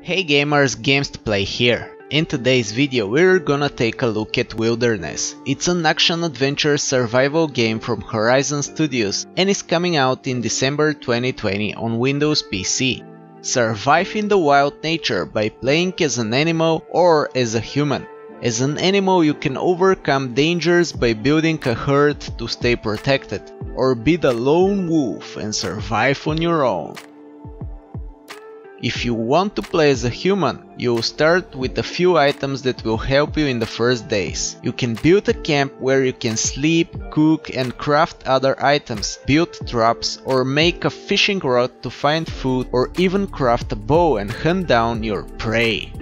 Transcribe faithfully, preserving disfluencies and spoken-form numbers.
Hey gamers, Games to Play here. In today's video we're gonna take a look at Wilderness. It's an action-adventure survival game from Horizon Studios and is coming out in December twenty twenty on Windows P C. Survive in the wild nature by playing as an animal or as a human. As an animal you can overcome dangers by building a herd to stay protected, or be the lone wolf and survive on your own. If you want to play as a human, you'll start with a few items that will help you in the first days. You can build a camp where you can sleep, cook and craft other items, build traps or make a fishing rod to find food, or even craft a bow and hunt down your prey.